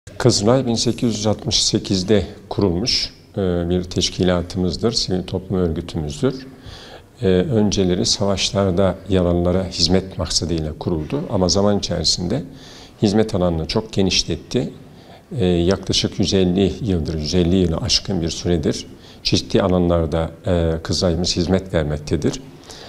Kızılay 1868'de kurulmuş bir teşkilatımızdır, sivil toplum örgütümüzdür. Önceleri savaşlarda yaralılara hizmet maksadıyla kuruldu ama zaman içerisinde hizmet alanını çok genişletti. Yaklaşık 150 yıldır, 150 yılı aşkın bir süredir çeşitli alanlarda Kızılay'ımız hizmet vermektedir.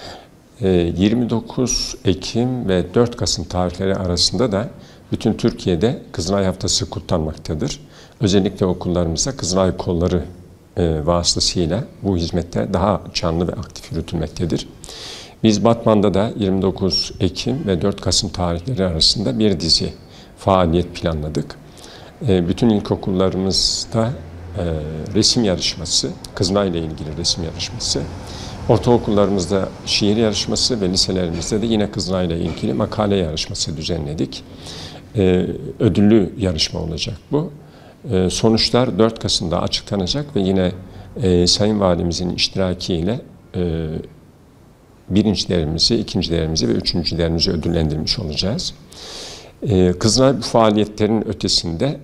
29 Ekim ve 4 Kasım tarihleri arasında da bütün Türkiye'de Kızılay Haftası kutlanmaktadır. Özellikle okullarımızda Kızılay kolları vasıtasıyla bu hizmetler daha canlı ve aktif yürütülmektedir. Biz Batman'da da 29 Ekim ve 4 Kasım tarihleri arasında bir dizi faaliyet planladık. Bütün ilkokullarımızda resim yarışması, Kızılay ile ilgili resim yarışması, ortaokullarımızda şiir yarışması ve liselerimizde de yine Kızılay ile ilgili makale yarışması düzenledik. Ödüllü yarışma olacak bu. Sonuçlar 4 Kasım'da açıklanacak ve yine Sayın Valimizin iştirakiyle birincilerimizi, ikincilerimizi ve üçüncülerimizi ödüllendirmiş olacağız. Kızılay bu faaliyetlerin ötesinde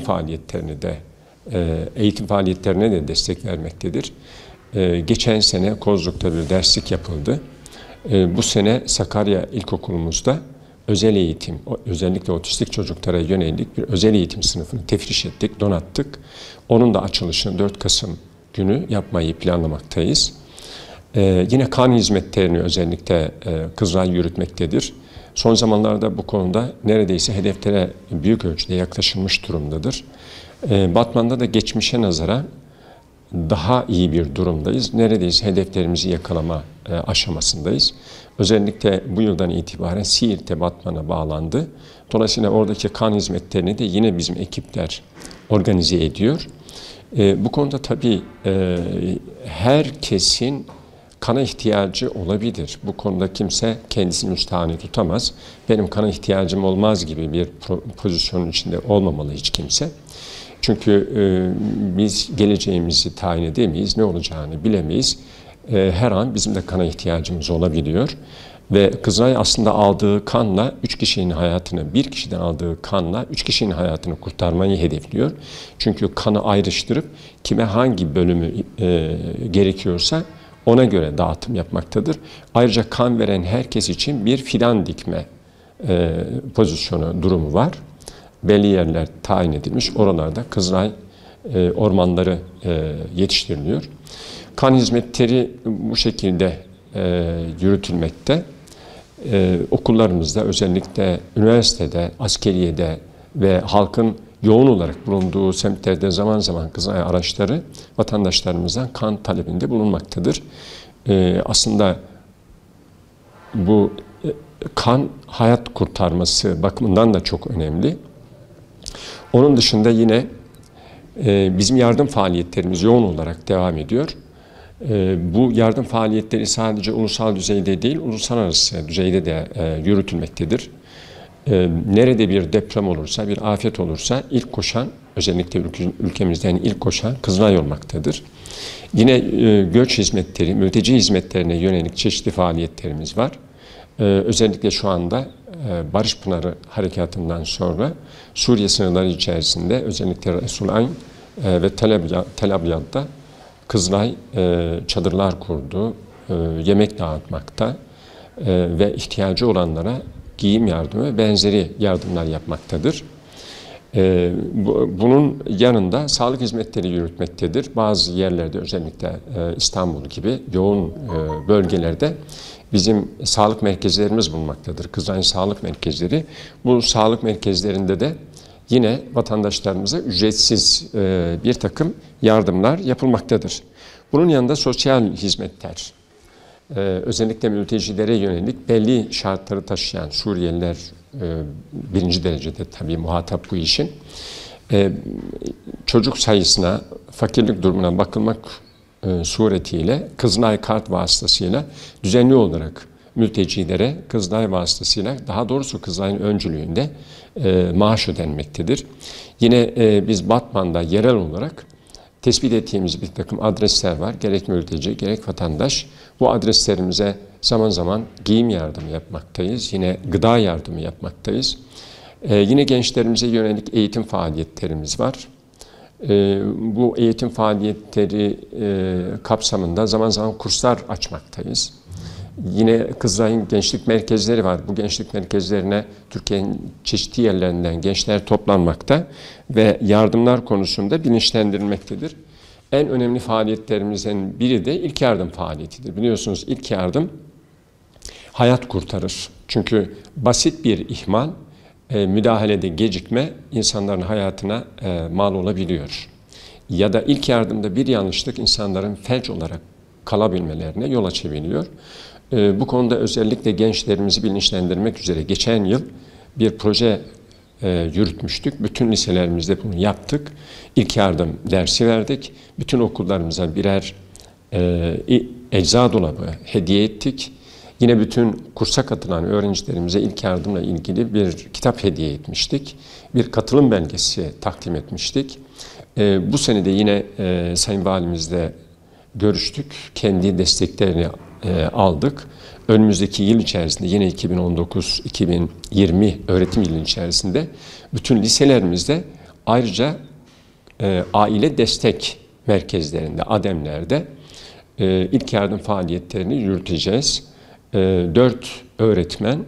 eğitim faaliyetlerine de destek vermektedir. Geçen sene Kozluk'ta bir derslik yapıldı. Bu sene Sakarya İlkokulumuzda özel eğitim, özellikle otistik çocuklara yönelik bir özel eğitim sınıfını tefriş ettik, donattık. Onun da açılışını 4 Kasım günü yapmayı planlamaktayız. Yine kan hizmetlerini özellikle Kızılay yürütmektedir. Son zamanlarda bu konuda neredeyse hedeflere büyük ölçüde yaklaşılmış durumdadır. Batman'da da geçmişe nazaran daha iyi bir durumdayız. Neredeyse hedeflerimizi yakalama aşamasındayız. Özellikle bu yıldan itibaren Siirt'te Batman'a bağlandı. Dolayısıyla oradaki kan hizmetlerini de yine bizim ekipler organize ediyor. Bu konuda tabii herkesin kana ihtiyacı olabilir. Bu konuda kimse kendisini müstahane tutamaz. Benim kana ihtiyacım olmaz gibi bir pozisyonun içinde olmamalı hiç kimse. Çünkü biz geleceğimizi tayin edemeyiz, ne olacağını bilemeyiz. Her an bizim de kana ihtiyacımız olabiliyor. Ve Kızılay aslında aldığı kanla 3 kişinin hayatını, bir kişiden aldığı kanla 3 kişinin hayatını kurtarmayı hedefliyor. Çünkü kanı ayrıştırıp kime hangi bölümü gerekiyorsa ona göre dağıtım yapmaktadır. Ayrıca kan veren herkes için bir fidan dikme pozisyonu, durumu var. Belli yerler tayin edilmiş. Oralarda Kızılay ormanları yetiştiriliyor. Kan hizmetleri bu şekilde yürütülmekte. Okullarımızda, özellikle üniversitede, askeriyede ve halkın yoğun olarak bulunduğu semtlerde zaman zaman Kızılay araçları vatandaşlarımızdan kan talebinde bulunmaktadır. Aslında bu kan hayat kurtarması bakımından da çok önemli. Onun dışında yine bizim yardım faaliyetlerimiz yoğun olarak devam ediyor. Bu yardım faaliyetleri sadece ulusal düzeyde değil, uluslararası düzeyde de yürütülmektedir. Nerede bir deprem olursa, bir afet olursa ilk koşan, özellikle ülkemizden ilk koşan Kızılay olmaktadır. Yine göç hizmetleri, mülteci hizmetlerine yönelik çeşitli faaliyetlerimiz var. Özellikle şu anda Barış Pınarı Harekatı'ndan sonra Suriye sınırları içerisinde özellikle Resul Ayn ve Tel Abyad'da Kızılay çadırlar kurdu, yemek dağıtmakta ve ihtiyacı olanlara giyim yardımı ve benzeri yardımlar yapmaktadır. Bunun yanında sağlık hizmetleri yürütmektedir. Bazı yerlerde, özellikle İstanbul gibi yoğun bölgelerde bizim sağlık merkezlerimiz bulunmaktadır. Kızılay Sağlık Merkezleri. Bu sağlık merkezlerinde de yine vatandaşlarımıza ücretsiz bir takım yardımlar yapılmaktadır. Bunun yanında sosyal hizmetler, özellikle mültecilere yönelik belli şartları taşıyan Suriyeliler birinci derecede tabii muhatap bu işin. Çocuk sayısına, fakirlik durumuna bakılmak suretiyle Kızılay kart vasıtasıyla düzenli olarak mültecilere Kızılay vasıtasıyla, daha doğrusu Kızılay'ın öncülüğünde maaş ödenmektedir. Yine biz Batman'da yerel olarak tespit ettiğimiz bir takım adresler var. Gerek mülteci, gerek vatandaş. Bu adreslerimize zaman zaman giyim yardımı yapmaktayız. Yine gıda yardımı yapmaktayız. Yine gençlerimize yönelik eğitim faaliyetlerimiz var. Bu eğitim faaliyetleri kapsamında zaman zaman kurslar açmaktayız. Yine Kızılay'ın gençlik merkezleri var. Bu gençlik merkezlerine Türkiye'nin çeşitli yerlerinden gençler toplanmakta ve yardımlar konusunda bilinçlendirilmektedir. En önemli faaliyetlerimizden biri de ilk yardım faaliyetidir. Biliyorsunuz ilk yardım hayat kurtarır. Çünkü basit bir ihmal, müdahalede gecikme insanların hayatına mal olabiliyor. Ya da ilk yardımda bir yanlışlık insanların felç olarak kalabilmelerine yol açabiliyor. Bu konuda özellikle gençlerimizi bilinçlendirmek üzere geçen yıl bir proje yürütmüştük. Bütün liselerimizde bunu yaptık. İlk yardım dersi verdik. Bütün okullarımıza birer ecza dolabı hediye ettik. Yine bütün kursa katılan öğrencilerimize ilk yardımla ilgili bir kitap hediye etmiştik. Bir katılım belgesi takdim etmiştik. Bu sene de yine Sayın Valimizle görüştük. Kendi desteklerini aldık. Önümüzdeki yıl içerisinde yine 2019-2020 öğretim yılı içerisinde bütün liselerimizde ayrıca aile destek merkezlerinde, ADEM'lerde ilk yardım faaliyetlerini yürüteceğiz. 4 öğretmen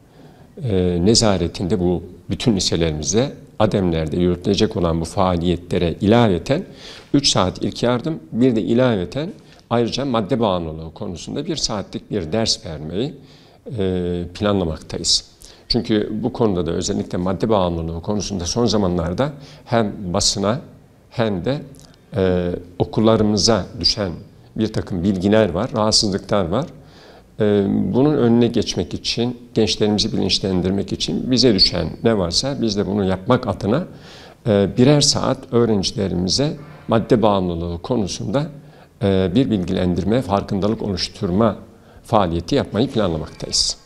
nezaretinde bu bütün liselerimizde ADEM'lerde yürütülecek olan bu faaliyetlere ilaveten 3 saat ilk yardım, bir de ilaveten ayrıca madde bağımlılığı konusunda 1 saatlik bir ders vermeyi planlamaktayız. Çünkü bu konuda da özellikle madde bağımlılığı konusunda son zamanlarda hem basına hem de okullarımıza düşen bir takım bilgiler var, rahatsızlıklar var. Bunun önüne geçmek için, gençlerimizi bilinçlendirmek için bize düşen ne varsa biz de bunu yapmak adına birer saat öğrencilerimize madde bağımlılığı konusunda bir bilgilendirme, farkındalık oluşturma faaliyeti yapmayı planlamaktayız.